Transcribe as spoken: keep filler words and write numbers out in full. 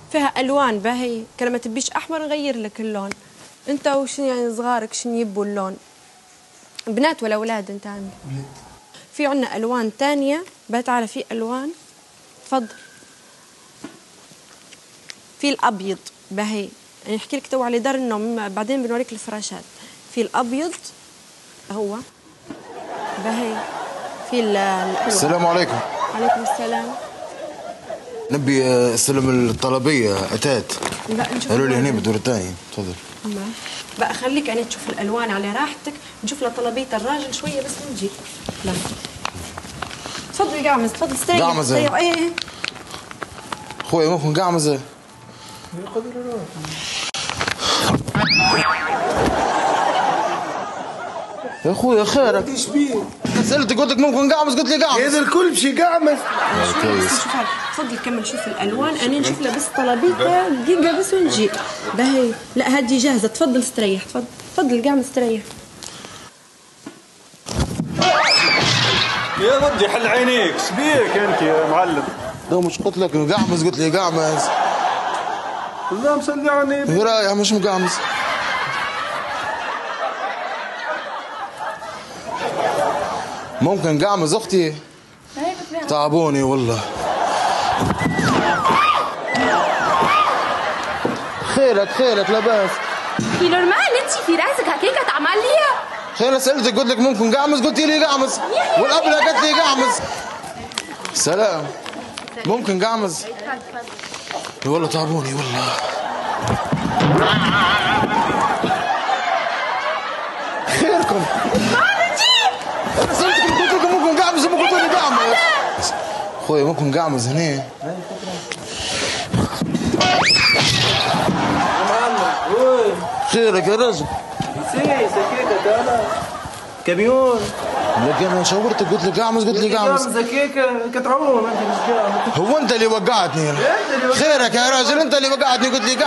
فيها الوان باهي، كلمة تبيش احمر نغير لك اللون. انت وش يعني صغارك شن يبوا اللون؟ بنات ولا اولاد انت عندك؟ بنات. في عندنا الوان ثانيه بقى، تعالى في الوان. تفضل. في الابيض باهي، يعني احكي لك تو على دار النوم بعدين بنوريك الفراشات. في الابيض هو باهي. في الحلوة. السلام عليكم. عليكم السلام. نبي استلم الطلبيه اتات. لا نشوف. قالوا لي هنا بالدور الثاني. تفضل. بقى خليك انا تشوف الالوان على راحتك، نشوف لطلبيه الراجل شويه بس ونجي. لا تفضل قعمز، تفضل استريح. قعمزه. ايه خويا ممكن قعمزه؟ يا خويا خيرك. ايش بيه؟ سألتك قلت لك ممكن قعمز، قلت لي قعمز. هذا الكل بشي قعمز. كويس. تفضل كمل شوف الالوان، انا نشوف له بس طلبيته دقيقه بس ونجي. باهي لا هذه جاهزه، تفضل استريح. تفضل تفضل قاعد مستريح. يا ودي حل عينيك، ايش بيك انت يا معلم؟ لو مش قلت لك قعمز قلت لي قعمز. لا مسلعني. ايه رايح مش مقعمز؟ ممكن قعمز اختي؟ تعبوني والله. خيرك خيرك لا باس. في نورمال انت في راسك هكيك تعمل لي؟ خير سألتك قلت لك ممكن قعمز، قلت لي قعمز، والقبلة قالت لي قعمز. سلام. ممكن قعمز؟ والله تعبوني والله. خيركم. انا سألتكم قلت لكم ممكن قعمز وما قلت لي قعمز. خويا ممكن قعمز هنا؟ خيرك يا رجل. سي سكيكة انا كميون. لكن انا شاورتك قلت لك قعمز، قلت لي قعمز. سكيكة كتعوم انت مش قاعد. هو انت اللي وقعتني. خيرك يا راجل، انت اللي وقعتني قلت لي